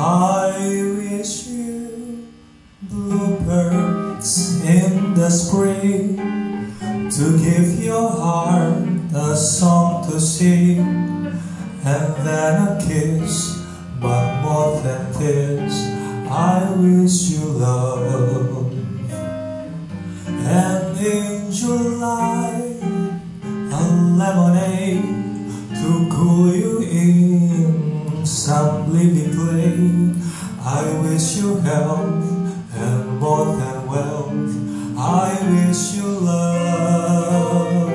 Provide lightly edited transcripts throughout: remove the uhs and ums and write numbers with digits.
I wish you bluebirds in the spring to give your heart a song to sing, and then a kiss, but more than this, I wish you love. And in July, a lemonade to cool you in some bleeding glade. I wish you health and more than wealth, I wish you love.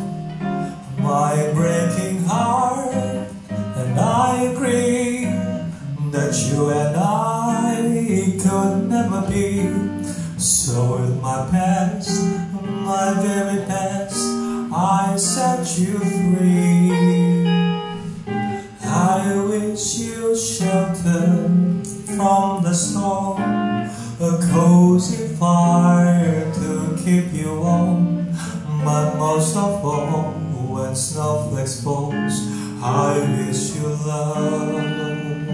My breaking heart, and I agree that you and I could never be. So with my past, my very best, I set you free. I wish you shelter from the storm, a cozy fire to keep you warm. But most of all, when snowflakes falls, I wish you love.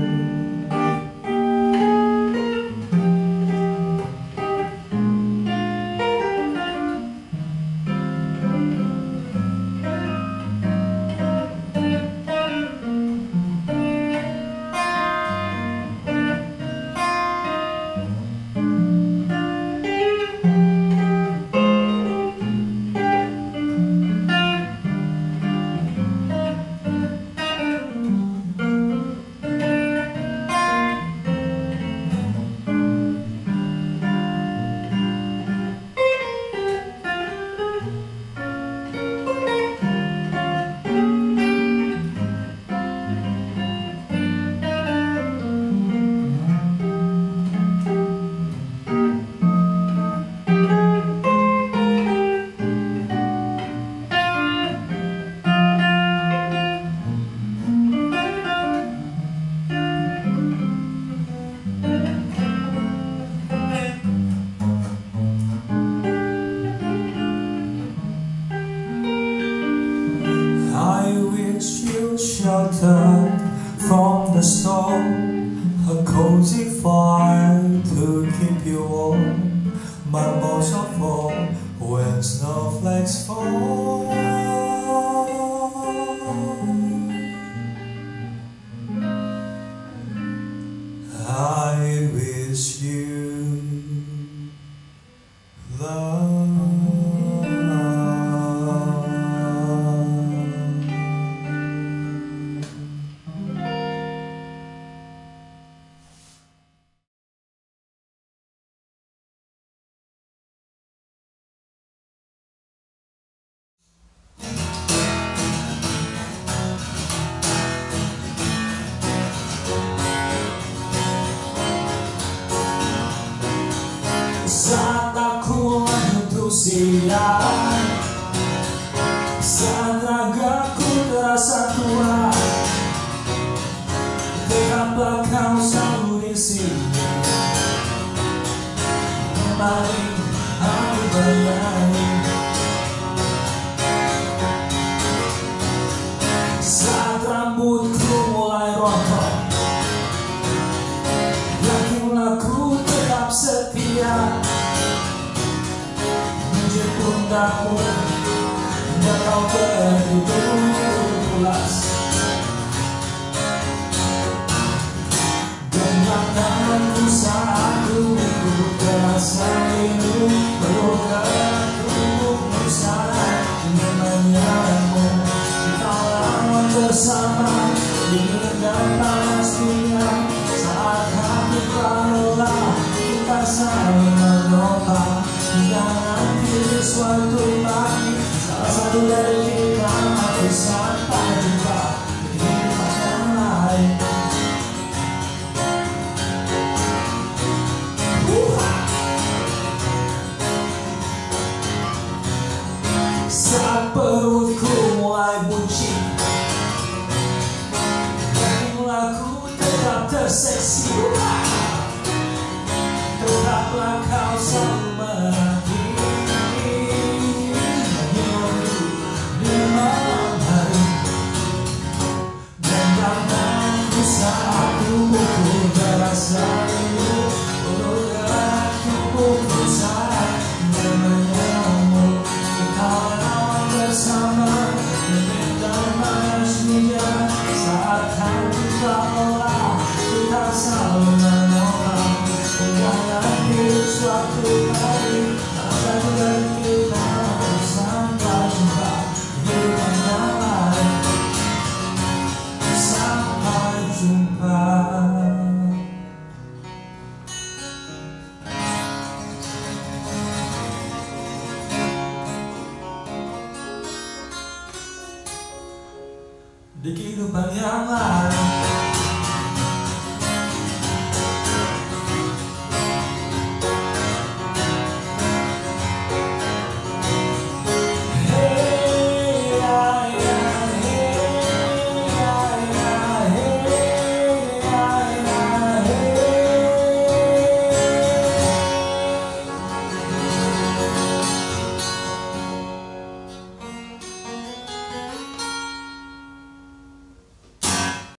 Sheltered from the storm, a cozy fire to keep you warm. But most of all, when snowflakes fall, I wish you love. Saat aku manusia, saat ragaku terasa kuat, tetaplah kau selalu di sini. Mari aku bernyanyi. Saat rambutku mulai rontok, yakinlah ku tetap setia. Pundaku hingga kau tertidur pulas. Genggam tanganku saat tubuhku terasa rindu, bergerak tubuhmu sana ingin menyerangmu. Kita lawan bersama dingin dan panas dingin. Saat hati telah lelah, kita saling menopang. Hingga suatu pagi, salah satu dari kita mati sampai jumpa di kehidupan yang lain. Saat perutku mulai buncit, yakinlah ku tetap terseksi. Tetaplah kau selalu menanti. Saat tubuhku terasa di kehidupan yang lain.